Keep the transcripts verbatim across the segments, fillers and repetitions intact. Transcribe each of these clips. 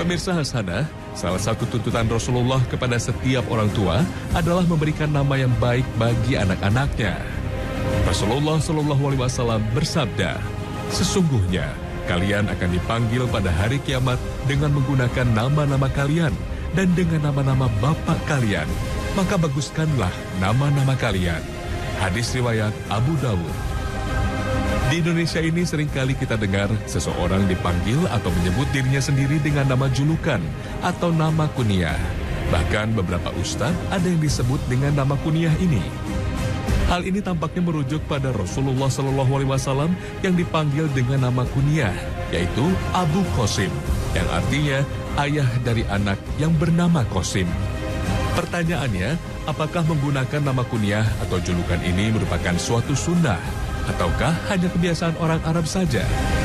Pemirsa Hasanah, salah satu tuntutan Rasulullah kepada setiap orang tua adalah memberikan nama yang baik bagi anak-anaknya. Rasulullah Shallallahu Alaihi Wasallam bersabda, sesungguhnya kalian akan dipanggil pada hari kiamat dengan menggunakan nama-nama kalian dan dengan nama-nama bapak kalian. Maka baguskanlah nama-nama kalian. Hadis riwayat Abu Dawud. Di Indonesia ini seringkali kita dengar seseorang dipanggil atau menyebut dirinya sendiri dengan nama julukan atau nama kunyah. Bahkan beberapa ustadz ada yang disebut dengan nama kunyah ini. Hal ini tampaknya merujuk pada Rasulullah Shallallahu Alaihi Wasallam yang dipanggil dengan nama kunyah, yaitu Abu Qasim, yang artinya ayah dari anak yang bernama Qasim. Pertanyaannya, apakah menggunakan nama kunyah atau julukan ini merupakan suatu sunnah? Ataukah hanya kebiasaan orang Arab saja?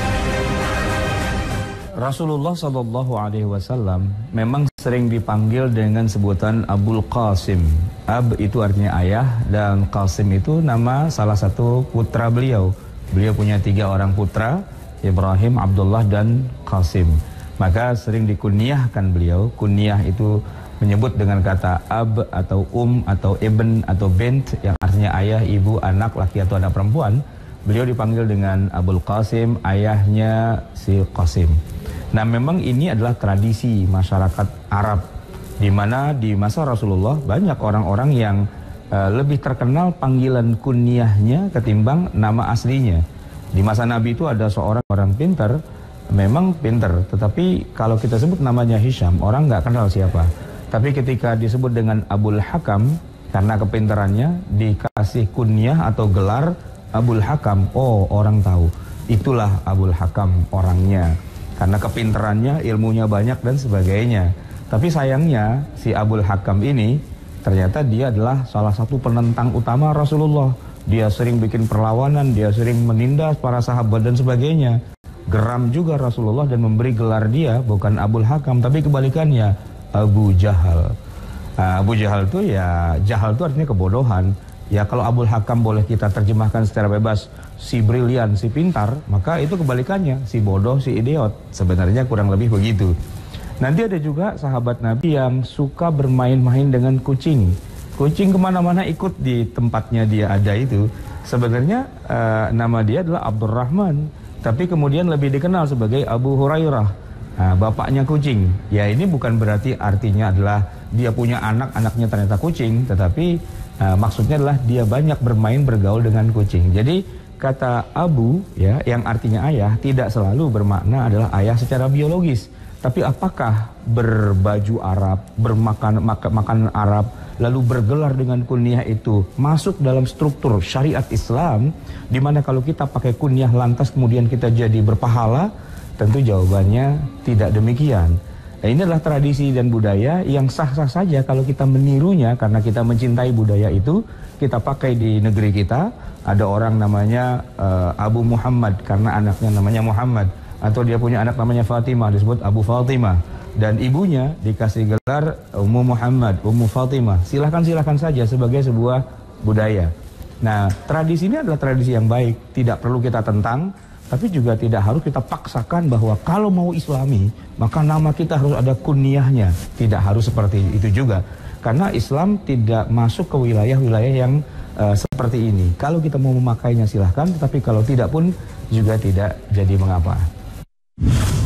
Rasulullah Shallallahu Alaihi Wasallam memang sering dipanggil dengan sebutan Abul Qasim. Ab itu artinya ayah dan Qasim itu nama salah satu putra beliau. Beliau punya tiga orang putra, Ibrahim, Abdullah, dan Qasim. Maka sering dikunyahkan beliau. Kunyah itu menyebut dengan kata ab atau um atau ibn atau bint yang artinya ayah, ibu, anak, laki atau anak perempuan. Beliau dipanggil dengan Abul Qasim, ayahnya si Qasim. Nah, memang ini adalah tradisi masyarakat Arab, di mana di masa Rasulullah banyak orang-orang yang uh, lebih terkenal panggilan kunyahnya ketimbang nama aslinya. Di masa Nabi itu ada seorang orang pintar, memang pintar, tetapi kalau kita sebut namanya Hisham, orang nggak kenal siapa. Tapi ketika disebut dengan Abul Hakam, karena kepintarannya dikasih kunyah atau gelar Abul Hakam, oh orang tahu, itulah Abul Hakam orangnya. Karena kepintarannya, ilmunya banyak dan sebagainya. Tapi sayangnya si Abul Hakam ini ternyata dia adalah salah satu penentang utama Rasulullah. Dia sering bikin perlawanan, dia sering menindas para sahabat dan sebagainya. Geram juga Rasulullah dan memberi gelar dia bukan Abul Hakam, tapi kebalikannya, Abu Jahal. Nah, Abu Jahal itu ya, jahal itu artinya kebodohan. Ya kalau Abul Hakam boleh kita terjemahkan secara bebas, si brilian, si pintar, maka itu kebalikannya, si bodoh, si idiot. Sebenarnya kurang lebih begitu. Nanti ada juga sahabat Nabi yang suka bermain-main dengan kucing. Kucing kemana-mana ikut di tempatnya dia ada itu. Sebenarnya uh, nama dia adalah Abdurrahman, tapi kemudian lebih dikenal sebagai Abu Hurairah. Nah, bapaknya kucing. Ya ini bukan berarti artinya adalah dia punya anak, anaknya ternyata kucing, tetapi uh, maksudnya adalah dia banyak bermain bergaul dengan kucing. Jadi kata Abu ya yang artinya ayah tidak selalu bermakna adalah ayah secara biologis. Tapi apakah berbaju Arab, bermakan mak makanan Arab, lalu bergelar dengan kunyah itu masuk dalam struktur syariat Islam, di mana kalau kita pakai kunyah lantas kemudian kita jadi berpahala? Tentu jawabannya tidak demikian. Nah, ini adalah tradisi dan budaya yang sah-sah saja kalau kita menirunya karena kita mencintai budaya itu, kita pakai di negeri kita. Ada orang namanya uh, Abu Muhammad karena anaknya namanya Muhammad, atau dia punya anak namanya Fatimah disebut Abu Fatimah, dan ibunya dikasih gelar Ummu Muhammad, Ummu Fatimah. Silahkan-silahkan saja sebagai sebuah budaya. Nah, tradisi ini adalah tradisi yang baik, tidak perlu kita tentang, tapi juga tidak harus kita paksakan bahwa kalau mau Islami, maka nama kita harus ada kunyahnya. Tidak harus seperti itu juga. Karena Islam tidak masuk ke wilayah-wilayah yang uh, seperti ini. Kalau kita mau memakainya silahkan, tetapi kalau tidak pun juga tidak jadi mengapa.